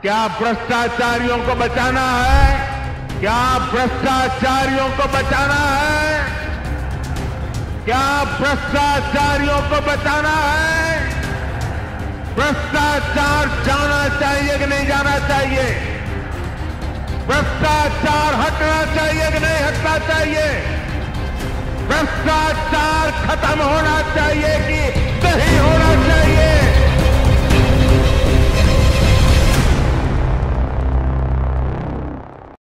क्या भ्रष्टाचारियों को बचाना है? क्या भ्रष्टाचारियों को बचाना है? क्या भ्रष्टाचारियों को बचाना है? भ्रष्टाचार जाना चाहिए कि नहीं जाना चाहिए? भ्रष्टाचार हटना चाहिए कि नहीं हटना चाहिए? भ्रष्टाचार खत्म होना चाहिए